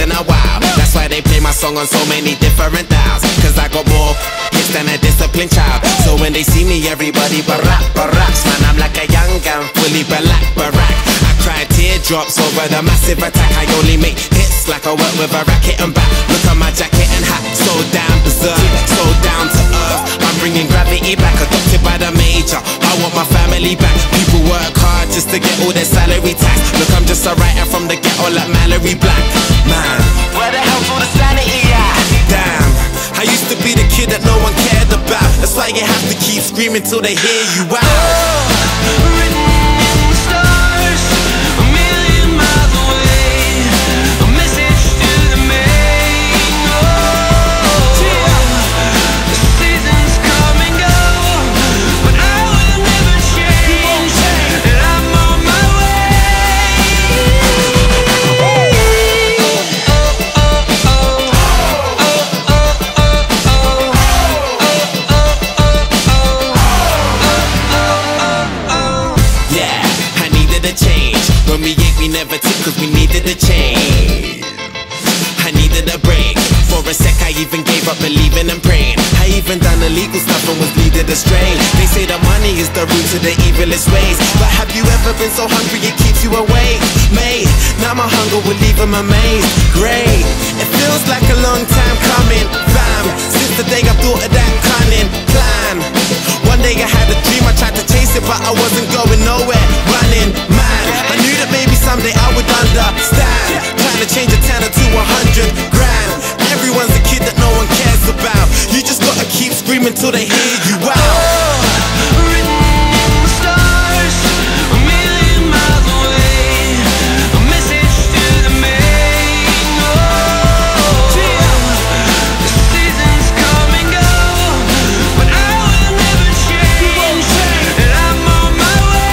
than a wow. That's why they play my song on so many different dials, cause I got more hits than a disciplined child. So when they see me, everybody baracks. Man, I'm like a young gun, fully barack. I cry teardrops over the massive attack. I only make hits like I work with a racket and back. Look at my jacket and hat, so down berserk, so down to earth. I'm bringing gravity back, adopted by the major. I want my family back. People work hard just to get all their salary tax. Look, I'm just a writer from the ghetto like Mallory Black. Man, where the hell's all the sanity at? Damn, I used to be the kid that no one cared about. That's why you have to keep screaming till they hear you out. Written in the stars, a million miles away, a message to the main. The seasons come and go, but I will never change, and I'm on my way. Yeah, I needed a change. When we ate, we never took, cause we needed a change. I needed a break. For a sec, I even gave up believing and praying. I even done illegal stuff and was leaded astray. They say that money is the root to the evilest ways, but have you ever been so hungry it keeps you awake? Mate, now my hunger will leave them amazed. Great, it feels like a long time coming, fam, since the day I thought of that cunning plan. One day I had a dream, I tried to chase it, but I wasn't going nowhere. Running, man, I knew that maybe someday I would understand. Trying to change a tenner to 100 grand. Everyone's a kid that no one cares about. You just gotta keep screaming till they hear you out. Written in the stars, a million miles away, a message to the main. The seasons come and go, but I will never change, and I'm on my way.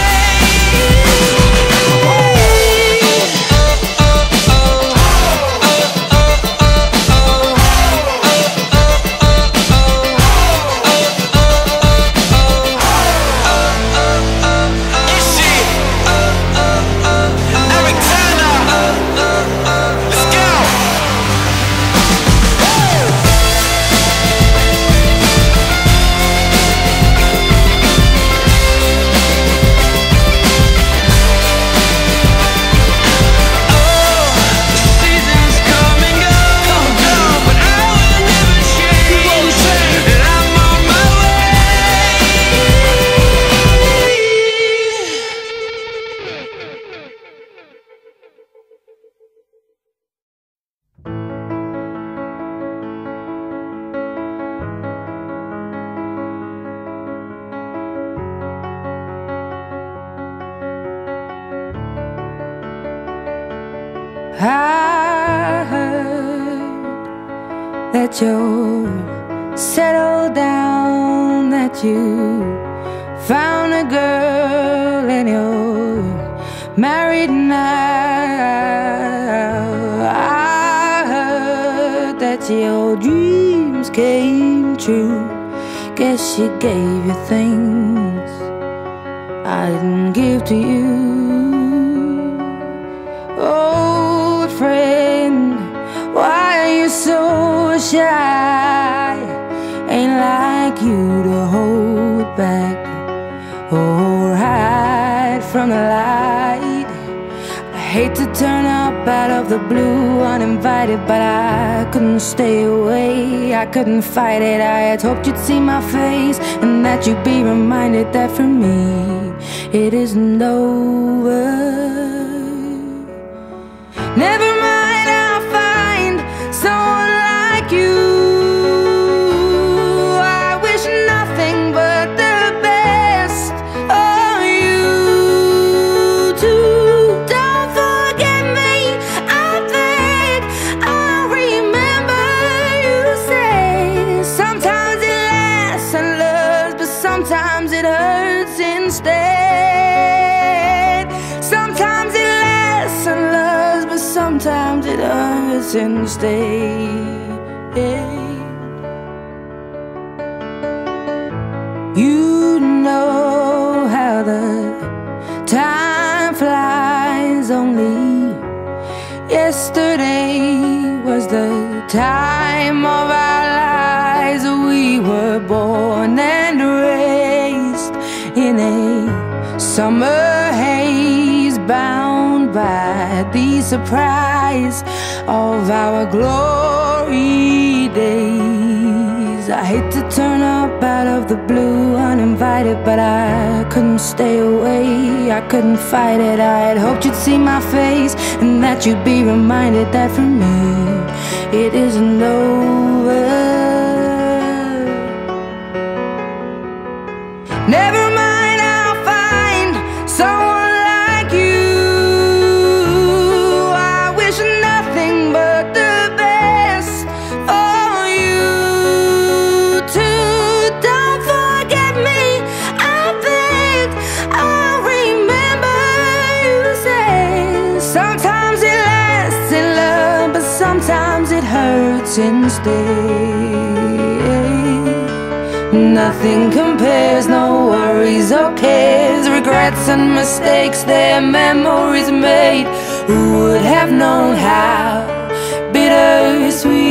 Eric Turner, let's go. Seasons come and go, but I will never change, and I'm on my I heard that you're settled down, that you found a girl and you're married now. I heard that your dreams came true. Guess she gave you things I didn't give to you. Old friend, why are you so shy? Ain't like you to hold back or hide from the light. I hate to turn up out of the blue uninvited, but I couldn't stay away, I couldn't fight it. I had hoped you'd see my face and that you'd be reminded that for me it isn't over. Never mind, I'll find someone like you. I wish nothing but the best of you too. Don't forget me, I beg. I remember you say sometimes it lasts and loves, but sometimes it hurts instead. Sometimes it lasts and loves, but sometimes it hurts instead. You know how the time flies. Only yesterday time of our lives, we were born and raised in a summer haze, bound by the surprise of our glory days. I hate to turn up out of the blue uninvited, but I couldn't stay away, I couldn't fight it. I had hoped you'd see my face and that you'd be reminded that for me it isn't over. Never mind, I'll find someone like you. I wish nothing but the best for you too. Don't forget me, I beg. I remember you say sometimes it lasts in love, but sometimes it hurts instead. Nothing compares, no worries or cares, regrets and mistakes, their memories made. Who would have known how bittersweet